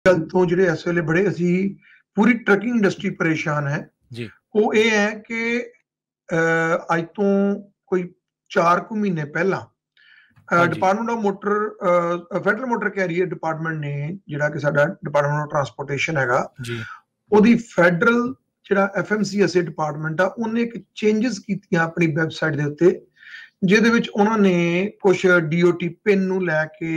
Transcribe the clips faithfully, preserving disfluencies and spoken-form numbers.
गल तो जिहड़े इस वेले बड़े असीं पूरी ट्रकिंग इंडस्ट्री परेशान है, जी। वो ये है कि अ, अज तो कोई चार कु महीने पहला अ, हाँ जी। Department of motor uh, federal motor carrier department ने जिहड़ा कि साडा डिपार्टमेंट ऑफ ट्रांसपोर्टेशन हैगा, जी। ओहदी फेडरल जिहड़ा एफएमसीएसए डिपार्टमेंट आ, उहने एक चेंजेस कीतियां अपनी वैबसाइट दे उत्ते, जिहदे विच उहनां ने कुछ डीओटी पिन नूं लैके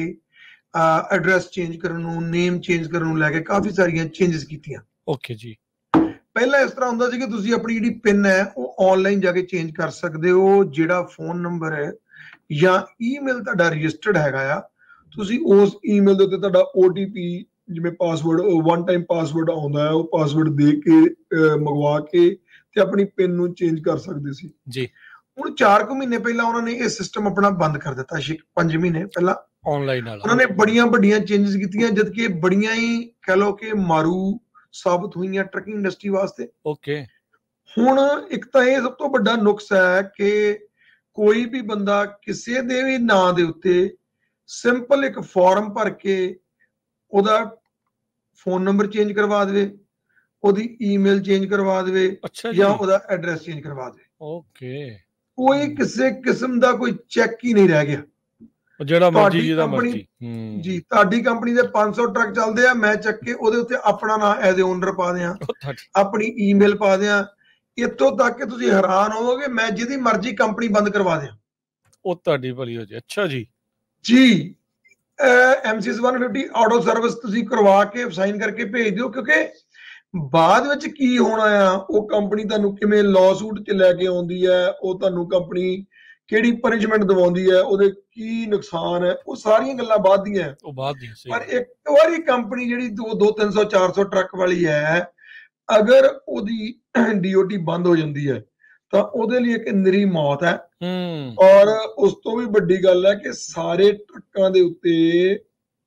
एड्रैस चेंज करन नूं, नेम चेंज करन नूं लैके काफ़ी सारियां चेंजेस कीतियां। ओके जी। ਪਹਿਲਾਂ ਇਸ ਤਰ੍ਹਾਂ ਹੁੰਦਾ ਸੀ ਕਿ ਤੁਸੀਂ ਆਪਣੀ ਜਿਹੜੀ ਪਿਨ ਹੈ ਉਹ ਆਨਲਾਈਨ ਜਾ ਕੇ ਚੇਂਜ ਕਰ ਸਕਦੇ ਹੋ। ਜਿਹੜਾ ਫੋਨ ਨੰਬਰ ਹੈ ਜਾਂ ਈਮੇਲ ਤੁਹਾਡਾ ਰਜਿਸਟਰਡ ਹੈਗਾ ਆ, ਤੁਸੀਂ ਉਸ ਈਮੇਲ ਦੇ ਉੱਤੇ ਤੁਹਾਡਾ ਓਟੀਪੀ ਜਿਵੇਂ ਪਾਸਵਰਡ ਵਨ ਟਾਈਮ ਪਾਸਵਰਡ ਆਉਂਦਾ ਹੈ, ਉਹ ਪਾਸਵਰਡ ਦੇ ਕੇ ਮੰਗਵਾ ਕੇ ਤੇ ਆਪਣੀ ਪਿਨ ਨੂੰ ਚੇਂਜ ਕਰ ਸਕਦੇ ਸੀ ਜੀ। ਹੁਣ ਚਾਰ ਕੁ ਮਹੀਨੇ ਪਹਿਲਾਂ ਉਹਨਾਂ ਨੇ ਇਹ ਸਿਸਟਮ ਆਪਣਾ ਬੰਦ ਕਰ ਦਿੱਤਾ ਸੀ। ਪੰਜ ਮਹੀਨੇ ਪਹਿਲਾਂ ਆਨਲਾਈਨ ਵਾਲਾ ਉਹਨਾਂ ਨੇ ਬੜੀਆਂ ਵੱਡੀਆਂ ਚੇਂਜਸ ਕੀਤੀਆਂ, ਜਦ ਕਿ ਬੜੀਆਂ ਹੀ ਕਹਿ ਲਓ ਕਿ ਮਾਰੂ ਸਾਬਤ ਹੋਈਆਂ ਟਰਕਿੰਗ ਇੰਡਸਟਰੀ ਵਾਸਤੇ। ਓਕੇ। ਹੁਣ ਇੱਕ ਤਾਂ ਇਹ ਸਭ ਤੋਂ ਵੱਡਾ ਨੁਕਸ ਹੈ ਕਿ ਕੋਈ ਵੀ ਬੰਦਾ ਕਿਸੇ ਦੇ ਵੀ ਨਾਂ ਦੇ ਉੱਤੇ ਸਿੰਪਲ ਇੱਕ ਫਾਰਮ ਭਰ ਕੇ ਉਹਦਾ ਫੋਨ ਨੰਬਰ ਚੇਂਜ ਕਰਵਾ ਦੇਵੇ, ਉਹਦੀ ਈਮੇਲ ਚੇਂਜ ਕਰਵਾ ਦੇਵੇ ਜਾਂ ਉਹਦਾ ਐਡਰੈਸ ਚੇਂਜ ਕਰਵਾ ਦੇਵੇ। ਓਕੇ। ਕੋਈ ਕਿਸੇ ਕਿਸਮ ਦਾ ਕੋਈ ਚੈੱਕ ਹੀ ਨਹੀਂ ਰਹਿ ਗਿਆ। ਜਿਹੜਾ ਮਰਜੀ ਜਿਹਦਾ ਮਰਜੀ ਜੀ, ਤੁਹਾਡੀ ਕੰਪਨੀ ਦੇ ਪੰਜ ਸੌ ਟਰੱਕ ਚੱਲਦੇ ਆ, ਮੈਂ ਚੱਕ ਕੇ ਉਹਦੇ ਉੱਤੇ ਆਪਣਾ ਨਾਮ ਐਜ਼ ਏ ਓਨਰ ਪਾ ਦਿਆਂ, ਆਪਣੀ ਈਮੇਲ ਪਾ ਦਿਆਂ, ਇੱਥੋਂ ਤੱਕ ਕਿ ਤੁਸੀਂ ਹੈਰਾਨ ਹੋਵੋਗੇ ਮੈਂ ਜਿਹਦੀ ਮਰਜ਼ੀ ਕੰਪਨੀ ਬੰਦ ਕਰਵਾ ਦਿਆਂ, ਉਹ ਤੁਹਾਡੀ ਭਲੀ ਹੋ ਜੇ। ਅੱਛਾ ਜੀ। ਜੀ ਐਮਸੀਐਸ ਇੱਕ ਸੌ ਪਚਾਸ ਆਟੋ ਸਰਵਿਸ ਤੁਸੀਂ ਕਰਵਾ ਕੇ ਸਾਈਨ ਕਰਕੇ ਭੇਜ ਦਿਓ, ਕਿਉਂਕਿ ਬਾਅਦ ਵਿੱਚ ਕੀ ਹੋਣਾ ਆ, ਉਹ ਕੰਪਨੀ ਤੁਹਾਨੂੰ ਕਿਵੇਂ ਲੌਸੂਟ 'ਚ ਲੈ ਕੇ ਆਉਂਦੀ ਹੈ, ਉਹ ਤੁਹਾਨੂੰ ਕੰਪਨੀ ਕਿਹੜੀ ਪਨਿਸ਼ਮੈਂਟ ਦਵਾਉਂਦੀ ਹੈ, ਉਹਦੇ ਕੀ ਨੁਕਸਾਨ ਹੈ, ਉਹ ਸਾਰੀਆਂ ਗੱਲਾਂ ਬਾਅਦ ਦੀਆਂ ਉਹ ਬਾਅਦ ਦੀਆਂ। ਪਰ ਇੱਕ ਵਾਰੀ ਕੰਪਨੀ ਜਿਹੜੀ ਦੋ ਦੋ ਤਿੰਨ ਸੌ ਚਾਰ ਸੌ ਟਰੱਕ ਵਾਲੀ ਹੈ, ਅਗਰ ਉਹਦੀ ਡੀਓਟੀ ਬੰਦ ਹੋ ਜਾਂਦੀ ਹੈ ਤਾਂ ਉਹਦੇ ਲਈ ਇੱਕ ਨਿਰੀ ਮੌਤ ਹੈ। ਔਰ ਉਸ ਤੋਂ ਵੀ ਵੱਡੀ ਗੱਲ ਹੈ ਕਿ ਸਾਰੇ ਟਰੱਕਾਂ ਦੇ ਉੱਤੇ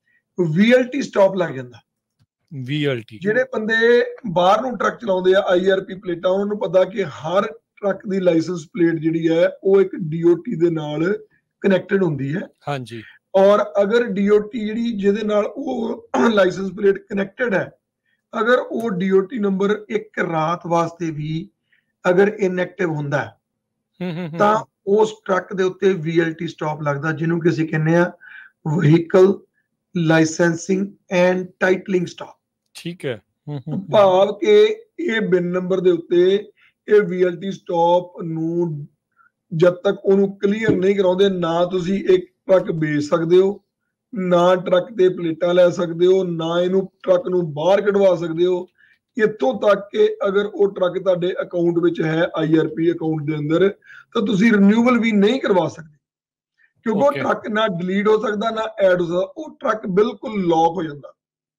ਵੀਐਲਟੀ ਸਟਾਪ ਲੱਗ ਜਾਂਦਾ। ਵੀਐਲਟੀ ਜਿਹੜੇ ਬੰਦੇ ਬਾਹਰ ਨੂੰ ਟਰੱਕ ਚਲਾਉਂਦੇ ਆ, ਆਈਆਰਪੀ ਪਲੇਟਾਂ, ਉਹਨਾਂ ਨੂੰ ਪਤਾ ਕਿ ਹਰ ਟਰੱਕ ਦੀ ਲਾਇਸੈਂਸ ਪਲੇਟ ਜਿਹੜੀ ਹੈ ਉਹ ਇੱਕ ਡੀਓਟੀ ਦੇ ਨਾਲ ਕਨੈਕਟਡ ਹੁੰਦੀ ਹੈ। ਹਾਂਜੀ। ਔਰ ਅਗਰ ਡੀਓਟੀ ਜਿਹੜੀ ਜਿਹਦੇ ਨਾਲ ਉਹ ਲਾਇਸੈਂਸ ਪਲੇਟ ਕਨੈਕਟਡ ਹੈ, ਅਗਰ ਉਹ ਡੀਓਟੀ ਨੰਬਰ ਇੱਕ ਰਾਤ ਵਾਸਤੇ ਵੀ ਅਗਰ ਇਨਐਕਟਿਵ ਹੁੰਦਾ ਹੈ ਤਾਂ ਉਸ ਟਰੱਕ ਦੇ ਉੱਤੇ ਵੀਐਲਟੀ ਸਟਾਪ ਲੱਗਦਾ, ਜਿਹਨੂੰ ਕਿ ਅਸੀਂ ਕਹਿੰਦੇ ਆ vehicle licensing and titling stop. ਠੀਕ ਹੈ। ਭਾਵ ਕਿ ਇਹ ਬਿਨ ਨੰਬਰ ਦੇ ਉੱਤੇ ਇਹ ਵੀਐਲਟੀ ਸਟਾਪ ਨੂੰ ਜਦ ਤੱਕ ਉਹਨੂੰ ਕਲੀਅਰ ਨਹੀਂ ਕਰਾਉਂਦੇ, ਨਾ ਤੁਸੀਂ ਇੱਕ ਟਰੱਕ ਵੇਚ ਸਕਦੇ ਹੋ, ਨਾ ਟਰੱਕ ਤੇ ਪਲੇਟਾਂ ਲੈ ਸਕਦੇ ਹੋ, ਨਾ ਇਹਨੂੰ ਟਰੱਕ ਨੂੰ ਬਾਹਰ ਕਢਵਾ ਸਕਦੇ ਹੋ। ਇੱਥੋਂ ਤੱਕ ਕਿ ਅਗਰ ਉਹ ਟਰੱਕ ਤੁਹਾਡੇ ਅਕਾਊਂਟ ਵਿੱਚ ਹੈ, ਆਈਆਰਪੀ ਅਕਾਊਂਟ ਦੇ ਅੰਦਰ, ਤਾਂ ਤੁਸੀਂ ਰਿਨਿਊਵਲ ਵੀ ਨਹੀਂ ਕਰਵਾ ਸਕਦੇ, ਕਿਉਂਕਿ ਉਹ ਟਰੱਕ ਨਾ ਡਿਲੀਟ ਹੋ ਸਕਦਾ, ਨਾ ਐਡ ਹੋ ਸਕਦਾ, ਉਹ ਟਰੱਕ ਬਿਲਕੁਲ ਲੌਕ ਹੋ ਜਾਂਦਾ।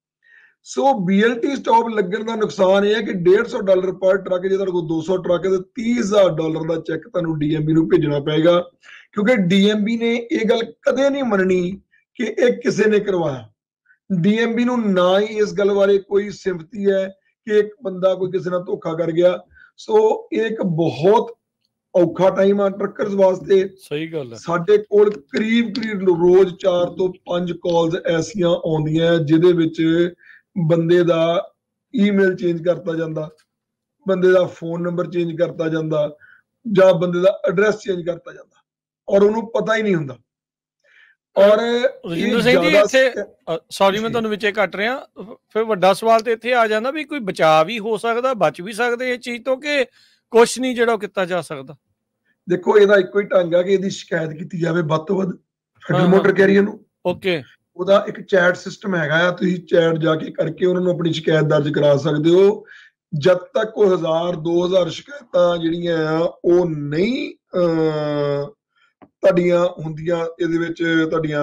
ਸੋ ਵੀਐਲਟੀ ਸਟਾਪ ਲੱਗਣ ਦਾ ਨੁਕਸਾਨ ਇਹ ਹੈ ਕਿ ਡੇਢ ਸੌ ਡਾਲਰ ਪਰ ਟਰੱਕ, ਜੇ ਤੁਹਾਡੇ ਕੋਲ ਦੋ ਸੌ ਟਰੱਕ ਹੈ ਤਾਂ ਤੀਹ ਹਜ਼ਾਰ ਡਾਲਰ ਦਾ ਚੈੱਕ ਤੁਹਾਨੂੰ ਡੀਐਮਬੀ ਨੂੰ ਭੇਜਣਾ ਪਏਗਾ, ਕਿਉਂਕਿ ਡੀਐਮਬੀ ਨੇ ਇਹ ਗੱਲ ਕਦੇ ਨਹੀਂ ਮੰਨਣੀ ਕਿ ਇਹ ਕਿਸੇ ਨੇ ਕਰਵਾਇਆ। ਡੀਐਮਬੀ ਨੂੰ ਨਾ ਹੀ ਇਸ ਗੱਲ ਬਾਰੇ ਕੋਈ ਸਿੰਪਥੀ ਹੈ ਕਿ ਇੱਕ ਬੰਦਾ ਕੋਈ ਕਿਸੇ ਨਾਲ ਧੋਖਾ ਕਰ ਗਿਆ। ਸੋ ਇਹ ਇੱਕ ਬਹੁਤ ਔਖਾ ਟਾਈਮ ਆ ਟਰੱਕਰਸ ਵਾਸਤੇ। ਸਹੀ ਗੱਲ ਹੈ। ਸਾਡੇ ਕੋਲ ਕਰੀਬ ਕਰੀਬ ਰੋਜ਼ ਚਾਰ ਤੋਂ ਪੰਜ ਕਾਲਸ ਐਸੀਆਂ ਆਉਂਦੀਆਂ ਜਿਹਦੇ ਵਿੱਚ ਬੰਦੇ ਦਾ ਈਮੇਲ ਚੇਂਜ ਕਰਤਾ ਜਾਂਦਾ, ਬੰਦੇ ਦਾ ਫੋਨ ਨੰਬਰ ਚੇਂਜ ਕਰਤਾ ਜਾਂਦਾ, ਜਾਂ ਬੰਦੇ ਦਾ ਐਡਰੈਸ ਚੇਂਜ ਕਰਤਾ ਜਾਂਦਾ, ਔਰ ਉਹਨੂੰ ਪਤਾ ਹੀ ਨਹੀਂ ਹੁੰਦਾ। ਔਰ ਰਜਿੰਦਰ ਸਿੰਘ ਜੀ, ਇੱਥੇ ਸੌਰੀ ਮੈਂ ਤੁਹਾਨੂੰ ਵਿੱਚੇ ਕੱਟ ਰਿਹਾ, ਫਿਰ ਵੱਡਾ ਸਵਾਲ ਤੇ ਇੱਥੇ ਆ ਜਾਂਦਾ ਵੀ ਕੋਈ ਬਚਾਅ ਵੀ ਹੋ ਸਕਦਾ, ਬਚ ਵੀ ਸਕਦੇ ਇਸ ਚੀਜ਼ ਤੋਂ, ਕਿ ਕੁਛ ਨਹੀਂ ਜਿਹੜਾ ਉਹ ਕੀਤਾ ਜਾ ਸਕਦਾ? ਦੇਖੋ, ਇਹਦਾ ਇੱਕੋ ਹੀ ਢੰਗ ਹੈ ਕਿ ਇਹਦੀ ਸ਼ਿਕਾਇਤ ਕੀਤੀ ਜਾਵੇ ਵੱਧ ਤੋਂ ਵੱਧ ਫੈਡਰਲ ਮੋਟਰ ਕੈਰੀਅਰ ਨੂੰ। ਓਕੇ। ਉਹਦਾ ਇੱਕ ਚੈਟ ਸਿਸਟਮ ਹੈਗਾ ਆ, ਤੁਸੀਂ ਚੈਟ ਜਾ ਕੇ ਕਰਕੇ ਉਹਨਾਂ ਨੂੰ ਆਪਣੀ ਸ਼ਿਕਾਇਤ ਦਰਜ ਕਰਾ ਸਕਦੇ ਹੋ। ਜਦ ਤੱਕ ਉਹ ਹਜ਼ਾਰ ਦੋ ਹਜ਼ਾਰ ਸ਼ਿਕਾਇਤਾਂ ਜਿਹੜੀਆਂ ਆ ਉਹ ਨਹੀਂ ਤੁਹਾਡੀਆਂ ਹੁੰਦੀਆਂ, ਇਹਦੇ ਵਿੱਚ ਤੁਹਾਡੀਆਂ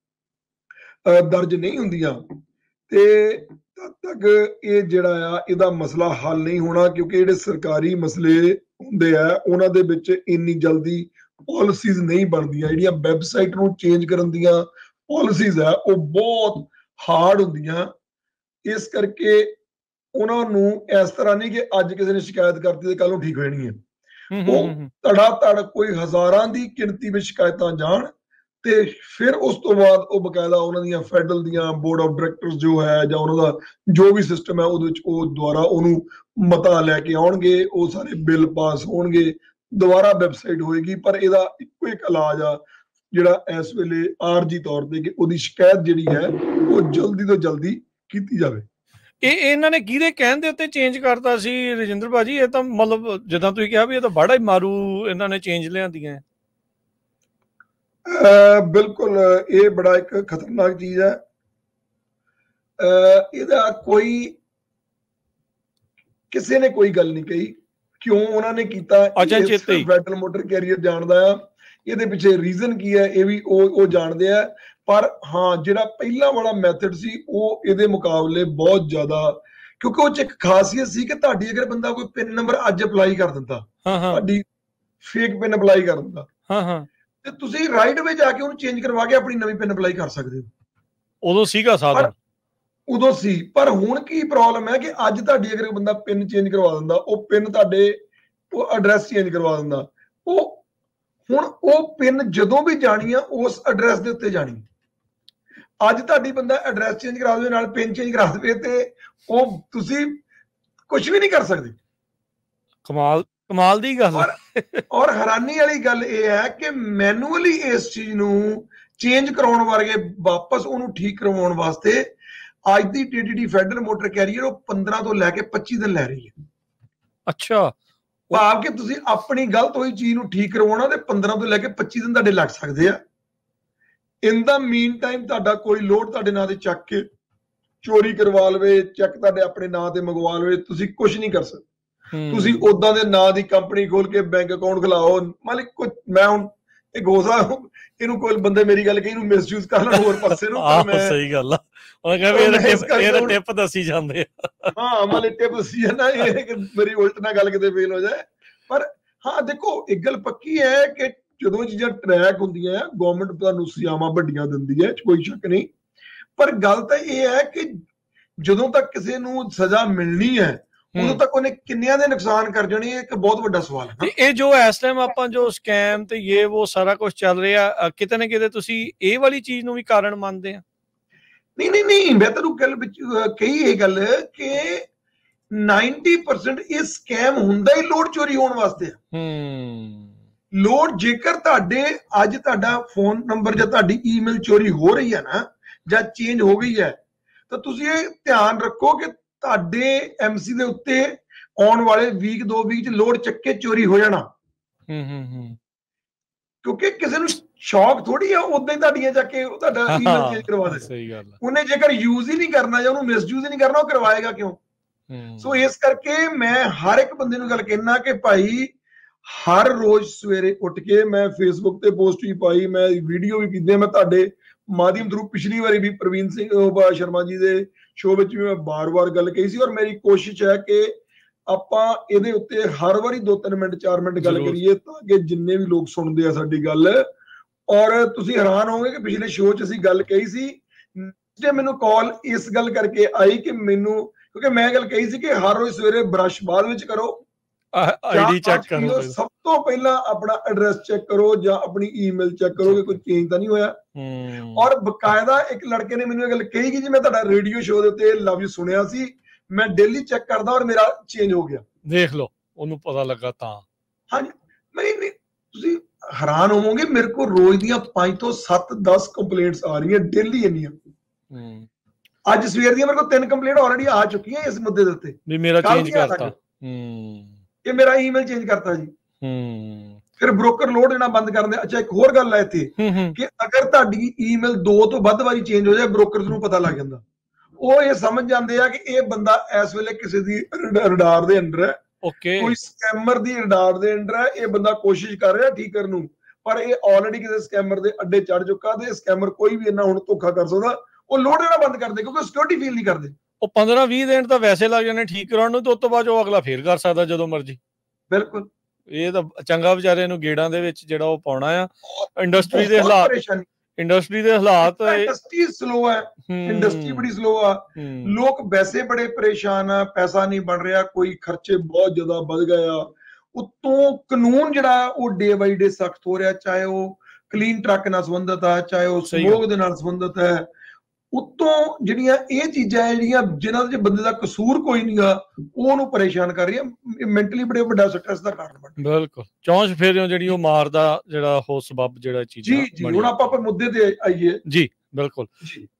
ਦਰਜ ਨਹੀਂ ਹੁੰਦੀਆਂ, ਤੇ ਤਦ ਤੱਕ ਇਹ ਜਿਹੜਾ ਆ ਇਹਦਾ ਮਸਲਾ ਹੱਲ ਨਹੀਂ ਹੋਣਾ, ਕਿਉਂਕਿ ਜਿਹੜੇ ਸਰਕਾਰੀ ਮਸਲੇ ਹੁੰਦੇ ਆ ਉਹਨਾਂ ਦੇ ਵਿੱਚ ਇੰਨੀ ਜਲਦੀ ਪਾਲਿਸੀਜ਼ ਨਹੀਂ ਬਣਦੀਆਂ। ਜਿਹੜੀਆਂ ਵੈਬਸਾਈਟ ਨੂੰ ਚੇਂਜ ਕਰਨ ਦੀਆਂ ਪਾਲਿਸੀਜ਼ ਹੈ ਉਹ ਬਹੁਤ ਹਾਰਡ ਹੁੰਦੀਆਂ, ਇਸ ਕਰਕੇ ਉਹਨਾਂ ਨੂੰ ਇਸ ਤਰ੍ਹਾਂ ਨਹੀਂ ਕਿ ਅੱਜ ਕਿਸੇ ਨੇ ਸ਼ਿਕਾਇਤ ਕਰਤੀ ਤੇ ਕੱਲ ਨੂੰ ਠੀਕ ਹੋ ਜਾਣੀ ਹੈ। ਉਹ ਧੜਾ ਧੜ ਕੋਈ ਹਜ਼ਾਰਾਂ ਦੀ ਗਿਣਤੀ ਵਿੱਚ ਸ਼ਿਕਾਇਤਾਂ ਜਾਣ ਤੇ ਫਿਰ ਉਸ ਤੋਂ ਬਾਅਦ ਉਹ ਬਕਾਇਦਾ ਉਹਨਾਂ ਦੀਆਂ ਫੈਡਰਲ ਦੀਆਂ ਬੋਰਡ ਆਫ ਡਾਇਰੈਕਟਰਸ ਜੋ ਹੈ ਜਾਂ ਉਹਨਾਂ ਦਾ ਜੋ ਵੀ ਸਿਸਟਮ ਹੈ ਉਹਦੇ ਵਿੱਚ ਉਹ ਦੁਆਰਾ ਉਹਨੂੰ ਮਤਾ ਲੈ ਕੇ ਆਉਣਗੇ, ਉਹ ਸਾਰੇ ਬਿੱਲ ਪਾਸ ਹੋਣਗੇ, ਦੁਬਾਰਾ ਵੈਬਸਾਈਟ ਹੋਏਗੀ। ਪਰ ਇਹਦਾ ਇੱਕੋ ਇੱਕ ਇਲਾਜ ਆ ਜਿਹੜਾ ਇਸ ਵੇਲੇ ਆਰਜੀ ਤੌਰ ਤੇ ਕਿ ਉਹਦੀ ਸ਼ਿਕਾਇਤ ਜਿਹੜੀ ਹੈ ਉਹ ਜਲਦੀ ਤੋਂ ਜਲਦੀ ਕੀਤੀ ਜਾਵੇ। ਇਹ ਇਹਨਾਂ ਨੇ ਕਿਹਦੇ ਕਹਿਣ ਦੇ ਉੱਤੇ ਚੇਂਜ ਕਰਤਾ ਸੀ ਰਜਿੰਦਰ ਭਾਜੀ? ਇਹ ਤਾਂ ਮਤਲਬ ਜਿੱਦਾਂ ਤੁਸੀਂ ਕਿਹਾ ਵੀ ਇਹ ਤਾਂ ਬੜਾ ਹੀ ਮਾਰੂ ਇਹਨਾਂ ਨੇ ਚੇਂਜ ਲਿਆਂਦੀਆਂ। ਬਿਲਕੁਲ, ਇਹ ਬੜਾ ਇੱਕ ਖਤਰਨਾਕ ਚੀਜ਼ ਹੈ। ਇਹਦਾ ਕੋਈ ਕਿਸੇ ਨੇ ਕੋਈ ਗੱਲ ਨਹੀਂ ਕਹੀ ਕਿਉਂ ਉਹਨਾਂ ਨੇ ਕੀਤਾ। ਫੈਡਰਲ ਮੋਟਰ ਕੈਰੀਅਰ ਜਾਣਦਾ ਆ ਇਹਦੇ ਪਿੱਛੇ ਰੀਜ਼ਨ ਕੀ ਹੈ, ਇਹ ਵੀ ਉਹ ਉਹ ਜਾਣਦੇ ਆ। ਪਰ ਹਾਂ, ਜਿਹੜਾ ਪਹਿਲਾਂ ਵਾਲਾ ਮੈਥਡ ਸੀ ਉਹ ਇਹਦੇ ਮੁਕਾਬਲੇ ਬਹੁਤ ਜ਼ਿਆਦਾ, ਕਿਉਂਕਿ ਉਹ ਚ ਇੱਕ ਖਾਸੀਅਤ ਸੀ ਕਿ ਤੁਹਾਡੀ ਅਗਰ ਬੰਦਾ ਕੋਈ ਪਿਨ ਨੰਬਰ ਅੱਜ ਅਪਲਾਈ ਕਰ ਦਿੰਦਾ, ਤੁਹਾਡੀ ਫੇਕ ਪਿਨ ਅਪਲਾਈ ਕਰ ਦਿੰਦਾ, ਤੇ ਤੁਸੀਂ ਰਾਈਟ ਵੇ ਜਾ ਕੇ ਉਹਨੂੰ ਚੇਂਜ ਕਰਵਾ ਕੇ ਆਪਣੀ ਨਵੀਂ ਪਿਨ ਅਪਲਾਈ ਕਰ ਸਕਦੇ ਹੋ। ਉਦੋਂ ਸੀਗਾ ਸਾਧਨ, ਉਦੋਂ ਸੀ। ਪਰ ਹੁਣ ਕੀ ਪ੍ਰੋਬਲਮ ਹੈ ਕਿ ਅੱਜ ਤੁਹਾਡੀ ਅਗਰ ਬੰਦਾ ਪਿਨ ਚੇਂਜ ਕਰਵਾ ਦਿੰਦਾ, ਉਹ ਪਿਨ ਤੁਹਾਡੇ ਉਹ ਐਡਰੈਸ ਚੇਂਜ ਕਰਵਾ ਦਿੰਦਾ, ਉਹ ਹੁਣ ਉਹ ਪਿਨ ਜਦੋਂ ਵੀ ਜਾਣੀ ਆ ਉਸ ਐਡਰੈਸ ਦੇ ਉੱਤੇ ਜਾਣੀ। ਅੱਜ ਤੁਹਾਡੀ ਬੰਦਾ ਐਡਰੈਸ ਚੇਂਜ ਕਰਾ ਦੇਵੇ ਨਾਲ ਪਿਨ ਚੇਂਜ ਕਰਾ ਦੇਵੇ ਤੇ ਉਹ ਤੁਸੀਂ ਕੁਝ ਵੀ ਨਹੀਂ ਕਰ ਸਕਦੇ। ਕਮਾਲ ਕਮਾਲ ਦੀ ਗੱਲ ਹੈ। ਔਰ ਹੈਰਾਨੀ ਵਾਲੀ ਗੱਲ ਇਹ ਹੈ ਕਿ ਮੈਨੂਅਲੀ ਇਸ ਚੀਜ਼ ਨੂੰ ਚੇਂਜ ਕਰਾਉਣ ਵਰਗੇ ਵਾਪਸ ਉਹਨੂੰ ਠੀਕ ਕਰਵਾਉਣ ਵਾਸਤੇ ਅੱਜ ਦੀ ਟੀਟੀਡੀ ਫੈਡਰਲ ਮੋਟਰ ਕੈਰੀਅਰ ਉਹ ਪੰਦਰਾਂ ਤੋਂ ਲੈ ਕੇ ਪੱਚੀ ਦਿਨ ਲੈ ਰਹੀ ਹੈ। ਅੱਛਾ, ਭਾਵ ਕਿ ਤੁਸੀਂ ਆਪਣੀ ਗਲਤ ਹੋਈ ਚੀਜ਼ ਨੂੰ ਠੀਕ ਕਰਵਾਉਣਾ ਤੇ ਪੰਦਰਾਂ ਤੋਂ ਲੈ ਕੇ ਪੱਚੀ ਦਿਨ ਤੁਹਾਡੇ ਲੱਗ ਸਕਦੇ ਆ। ਇਨ ਦਾ ਮੀਨ ਟਾਈਮ ਤੁਹਾਡਾ ਕੋਈ ਲੋਡ ਤੁਹਾਡੇ ਨਾਂ ਤੇ ਚੱਕ ਕੇ ਚੋਰੀ ਕਰਵਾ ਲਵੇ, ਚੈੱਕ ਤੁਹਾਡੇ ਆਪਣੇ ਨਾਂ ਤੇ ਮੰਗਵਾ ਲਵੇ, ਤੁਸੀਂ ਕੁਝ ਨਹੀਂ ਕਰ ਸਕਦੇ। ਤੁਸੀਂ ਉਦਾਂ ਦੇ ਨਾਂ ਦੀ ਕੰਪਨੀ ਖੋਲ ਕੇ ਬੈਂਕ ਅਕਾਊਂਟ ਖੁਲਾਓ। ਮਾਲਿਕ ਕੁਝ ਮੈਂ ਹੁਣ ਇੱਕ ਹੋਸਾ ਇਹਨੂੰ ਕੋਈ ਬੰਦੇ ਮੇਰੀ ਗੱਲ ਕਹੀ ਨੂੰ ਮਿਸਯੂਜ਼ ਕਰ ਲੈਣ ਹੋਰ ਪਾਸੇ ਨੂੰ। ਮੈਂ ਸਹੀ ਗੱਲ ਆ, ਉਹ ਕਹਿੰਦੇ ਇਹ ਟਿਪ ਦੱਸੀ ਜਾਂਦੇ ਆ। ਹਾਂ, ਮਾਲਿਕ ਟਿਪ ਦੱਸੀ ਜਾਂਦਾ, ਇਹ ਕਿ ਮੇਰੀ ਉਲਟ ਨਾ ਗੱਲ ਕਿਤੇ ਫੇਲ ਹੋ ਜਾਏ। ਪਰ ਹਾਂ ਦੇਖੋ, ਇੱਕ ਗੱਲ ਪੱਕੀ ਹੈ ਕਿ ਜਦੋਂ ਚੀਜ਼ਾਂ ਟਰੈਕ ਹੁੰਦੀਆਂ ਗਵਰਨਮੈਂਟ ਤੁਹਾਨੂੰ ਸਜ਼ਾਵਾਂ ਵੱਡੀਆਂ ਦਿੰਦੀ ਹੈ, ਕੋਈ ਸ਼ੱਕ ਨਹੀਂ। ਪਰ ਗੱਲ ਤਾਂ ਇਹ ਹੈ ਕਿ ਜਦੋਂ ਤੱਕ ਕਿਸੇ ਨੂੰ ਸਜ਼ਾ ਮਿਲਣੀ ਹੈ ਉਦੋਂ ਤੱਕ ਉਹਨੇ ਕਿੰਨਿਆਂ ਦੇ ਨੁਕਸਾਨ ਕਰ ਜਾਣੇ, ਇੱਕ ਬਹੁਤ ਵੱਡਾ ਸਵਾਲ ਹੈ। ਇਹ ਜੋ ਇਸ ਟਾਈਮ ਆਪਾਂ ਜੋ ਸਕੈਮ ਤੇ ਇਹ ਉਹ ਸਾਰਾ ਕੁਝ ਚੱਲ ਰਿਹਾ, ਕਿਤੇ ਨਾ ਕਿਤੇ ਤੁਸੀਂ ਇਹ ਵਾਲੀ ਚੀਜ਼ ਨੂੰ ਵੀ ਕਾਰਨ ਮੰਨਦੇ ਆ? ਨਹੀਂ ਨਹੀਂ ਨਹੀਂ, ਮੈਂ ਤੁਹਾਨੂੰ ਗੱਲ ਵਿੱਚ ਕਹੀ ਇਹ ਗੱਲ ਕਿ ਨੱਬੇ ਪਰਸੈਂਟ ਇਹ ਸਕੈਮ ਹੁੰਦਾ ਹੀ ਲੋਡ ਚੋਰੀ ਹੋਣ ਵਾਸਤੇ ਆ। ਹੂੰ, ਲੋਡ ਜੇਕਰ ਤੁਹਾਡੇ ਅੱਜ ਤੁਹਾਡਾ ਫੋਨ ਨੰਬਰ ਜਾਂ ਤੁਹਾਡੀ ਈਮੇਲ ਚੋਰੀ ਹੋ ਰਹੀ ਹੈ ਨਾ, ਜਾਂ ਚੇਂਜ ਹੋ ਗਈ ਹੈ, ਤਾਂ ਤੁਸੀਂ ਇਹ ਧਿਆਨ ਰੱਖੋ ਕਿ ਤੁਹਾਡੇ ਐਮਸੀ ਦੇ ਉੱਤੇ ਆਉਣ ਵਾਲੇ ਵੀਕ ਦੋ ਵੀਕ ਚ ਲੋਡ ਚੱਕੇ ਚੋਰੀ ਹੋ ਜਾਣਾ। ਹੂੰ ਹੂੰ ਹੂੰ, ਕਿਉਂਕਿ ਕਿਸੇ ਨੂੰ ਸ਼ੌਕ ਥੋੜੀ ਆ ਉਦਾਂ ਹੀ ਤੁਹਾਡੀਆਂ ਜਾ ਕੇ ਤੁਹਾਡਾ ਈਮੇਲ ਚੇਂਜ ਕਰਵਾ ਦੇ। ਸਹੀ ਗੱਲ, ਉਹਨੇ ਜੇਕਰ ਯੂਜ਼ ਹੀ ਨਹੀਂ ਕਰਨਾ ਜਾਂ ਉਹਨੂੰ ਮਿਸਯੂਜ਼ ਹੀ ਨਹੀਂ ਕਰਨਾ, ਉਹ ਕਰਵਾਏਗਾ ਕਿਉਂ? ਸੋ ਇਸ ਕਰਕੇ ਮੈਂ ਹਰ ਇੱਕ ਬੰਦੇ ਨੂੰ ਗੱਲ ਕਹਿਣਾ ਕਿ ਭਾਈ ਹਰ ਰੋਜ਼ ਸਵੇਰੇ ਉੱਠ ਕੇ ਮੈਂ ਫੇਸਬੁੱਕ ਤੇ ਪੋਸਟ ਵੀ ਪਾਈ, ਮੈਂ ਵੀਡੀਓ ਵੀ ਕੀਤੀ, ਮੈਂ ਤੁਹਾਡੇ ਮਾਧਿਅਮ ਥਰੂ ਪਿਛਲੀ ਵਾਰੀ ਵੀ ਪ੍ਰਵੀਨ ਸਿੰਘ ਸ਼ਰਮਾ ਜੀ ਦੇ ਸ਼ੋਅ ਵਿੱਚ ਵੀ ਮੈਂ ਬਾਰ-ਬਾਰ ਗੱਲ ਕਹੀ ਸੀ। ਔਰ ਮੇਰੀ ਕੋਸ਼ਿਸ਼ ਹੈ ਕਿ ਆਪਾਂ ਇਹਦੇ ਉੱਤੇ ਹਰ ਵਾਰੀ ਦੋ ਤਿੰਨ ਮਿੰਟ ਚਾਰ ਮਿੰਟ ਗੱਲ ਕਰੀਏ ਤਾਂ ਕਿ ਜਿੰਨੇ ਵੀ ਲੋਕ ਸੁਣਦੇ ਆ ਸਾਡੀ ਗੱਲ। ਔਰ ਤੁਸੀਂ ਹੈਰਾਨ ਹੋਵੋਗੇ ਕਿ ਪਿਛਲੇ ਸ਼ੋਅ 'ਚ ਅਸੀਂ ਗੱਲ ਕਹੀ ਸੀ, ਜੇ ਮੈਨੂੰ ਕਾਲ ਇਸ ਗੱਲ ਕਰਕੇ ਆਈ ਕਿ ਮੈਨੂੰ, ਕਿਉਂਕਿ ਮੈਂ ਗੱਲ ਕਹੀ ਸੀ ਕਿ ਹਰ ਰੋਜ਼ ਸਵੇਰੇ ਬਰਸ਼ ਬਾਅਦ ਵਿੱਚ ਕਰੋ, ਆਈਡੀ ਚੈੱਕ ਕਰੋ, ਸਭ ਤੋਂ ਪਹਿਲਾਂ ਆਪਣਾ ਐਡਰੈਸ ਚੈੱਕ ਕਰੋ ਜਾਂ ਆਪਣੀ ਈਮੇਲ ਚੈੱਕ ਕਰੋ ਕਿ ਕੋਈ ਚੇਂਜ ਤਾਂ ਨਹੀਂ ਹੋਇਆ। ਔਰ ਬਕਾਇਦਾ ਇੱਕ ਲੜਕੇ ਨੇ ਮੈਨੂੰ ਇਹ ਗੱਲ ਕਹੀ ਕਿ ਜੀ ਮੈਂ ਤੁਹਾਡਾ ਰੇਡੀਓ ਸ਼ੋਅ ਦੇ ਉੱਤੇ ਲਵ ਯੂ ਸੁਣਿਆ ਸੀ, ਮੈਂ ਡੇਲੀ ਚੈੱਕ ਕਰਦਾ ਔਰ ਮੇਰਾ ਚੇਂਜ ਹੋ ਗਿਆ। ਦੇਖ ਲਓ, ਉਹਨੂੰ ਪਤਾ ਲੱਗਾ ਤਾਂ। ਹਾਂਜੀ, ਨਹੀਂ ਨਹੀਂ, ਤੁਸੀਂ ਹੈਰਾਨ ਹੋਵੋਗੇ, ਮੇਰੇ ਕੋਲ ਰੋਜ਼ ਦੀਆਂ ਪੰਜ ਤੋਂ ਸੱਤ ਦਸ ਕੰਪਲੇਂਟਸ ਆ ਰਹੀਆਂ ਡੇਲੀ ਇੰਨੀਆਂ। ਅੱਜ ਸਵੇਰ ਦੀਆਂ ਮੇਰੇ ਕੋਲ ਤਿੰਨ ਕੰਪਲੇਂਟ ਆਲਰੇਡੀ ਆ ਚੁੱਕੀਆਂ ਇਸ ਮੁੱਦੇ ਦੇ ਉੱਤੇ ਵੀ ਮੇਰਾ ਚੇਂਜ ਕਰਤਾ, ਹੂੰ, ਇਹ ਮੇਰਾ ਈਮੇਲ ਚੇਂਜ ਕਰਤਾ ਜੀ। ਹੂੰ, ਫਿਰ ਬ੍ਰੋਕਰ ਲੋਡ ਦੇਣਾ ਬੰਦ ਕਰ ਦਿੰਦੇ। ਅੱਛਾ, ਇੱਕ ਹੋਰ ਗੱਲ ਹੈ ਇੱਥੇ ਕਿ ਅਗਰ ਤੁਹਾਡੀ ਈਮੇਲ ਦੋ ਤੋਂ ਵੱਧ ਵਾਰੀ ਚੇਂਜ ਹੋ ਜਾਏ, ਬ੍ਰੋਕਰਸ ਨੂੰ ਪਤਾ ਲੱਗ ਜਾਂਦਾ। ਉਹ ਇਹ ਸਮਝ ਜਾਂਦੇ ਆ ਕਿ ਇਹ ਬੰਦਾ ਇਸ ਵੇਲੇ ਕਿਸੇ ਦੀ ਰਡਾਰ ਦੇ ਅੰਡਰ ਹੈ, ਕੋਈ ਸਕੈਮਰ ਦੀ ਰਡਾਰ ਦੇ ਅੰਡਰ ਹੈ, ਇਹ ਬੰਦਾ ਕੋਸ਼ਿਸ਼ ਕਰ ਰਿਹਾ ਠੀਕ ਕਰਨ ਨੂੰ, ਪਰ ਇਹ ਆਲਰੇਡੀ ਕਿਸੇ ਸਕੈਮਰ ਦੇ ਅੱਡੇ ਚੜ ਚੁੱਕਾ ਤੇ ਸਕੈਮਰ ਕੋਈ ਵੀ ਇਹਨਾਂ ਹੁਣ ਧੋਖਾ ਕਰ ਸਕਦਾ। ਉਹ ਲੋਡ ਦੇਣਾ ਬੰਦ ਕਰਦੇ ਕਿਉਂਕਿ ਸਿਕਿਉਰਿਟੀ ਫੀਲ ਨਹੀਂ ਕਰਦੇ। ਉਹ ਪੰਦਰਾਂ ਵੀਹ ਦਿਨ ਤਾਂ ਵੈਸੇ ਲੱਗ ਜਾਣੇ ਠੀਕ ਕਰਾਉਣ ਨੂੰ, ਤੇ ਉਸ ਤੋਂ ਬਾਅਦ ਉਹ ਅਗਲਾ ਫੇਰ ਕਰ ਸਕਦਾ ਜਦੋਂ ਮਰਜ਼ੀ। ਬਿਲਕੁਲ, ਇਹ ਤਾਂ ਚੰਗਾ ਵਿਚਾਰੇ ਨੂੰ ਗੇੜਾਂ ਦੇ ਵਿੱਚ ਜਿਹੜਾ ਉਹ ਪਾਉਣਾ ਆ। ਇੰਡਸਟਰੀ ਦੇ ਹਾਲਾਤ, ਇੰਡਸਟਰੀ ਦੇ ਹਾਲਾਤ ਇੰਡਸਟਰੀ ਸਲੋ ਹੈ, ਇੰਡਸਟਰੀ ਬੜੀ ਸਲੋ ਆ, ਲੋਕ ਵੈਸੇ ਬੜੇ ਪਰੇਸ਼ਾਨ ਆ, ਪੈਸਾ ਨਹੀਂ ਬਣ ਰਿਹਾ, ਕੋਈ ਖਰਚੇ ਬਹੁਤ ਜ਼ਿਆਦਾ ਵੱਧ ਗਏ ਆ, ਉੱਤੋਂ ਕਾਨੂੰਨ ਜਿਹੜਾ ਉਹ ਡੇ ਬਾਈ ਡੇ ਸਖਤ ਹੋ ਰਿਹਾ, ਚਾਹੇ ਉਹ ਕਲੀਨ ਟਰੱਕ ਨਾਲ ਸੰਬੰਧਿਤ ਆ, ਚਾਹੇ ਉਹ ਸਮੋਗ ਦੇ ਨਾਲ ਸੰਬੰਧਿਤ ਹੈ, ਉੱਤੋਂ ਜਿਹੜੀਆਂ ਇਹ ਚੀਜ਼ਾਂ ਹੈ ਜਿਹੜੀਆਂ ਜਿਨ੍ਹਾਂ ਦੇ ਬੰਦੇ ਦਾ ਕਸੂਰ ਕੋਈ ਨਹੀਂਗਾ, ਉਹ ਉਹਨੂੰ ਪਰੇਸ਼ਾਨ ਕਰ ਰਹੀਆਂ, ਮੈਂਟਲੀ ਬੜੇ ਵੱਡਾ ਸਟ੍ਰੈਸ ਦਾ ਕਾਰਨ ਬਣ। ਬਿਲਕੁਲ ਚੌਂਚ ਫੇਰਿਓ ਜਿਹੜੀ ਉਹ ਮਾਰਦਾ ਜਿਹੜਾ ਹੋ ਸਬਬ ਜਿਹੜਾ ਚੀਜ਼। ਜੀ ਜੀ ਹੁਣ ਆਪਾਂ ਆਪਾਂ ਮੁੱਦੇ ਤੇ ਆਈਏ। ਜੀ ਬਿਲਕੁਲ।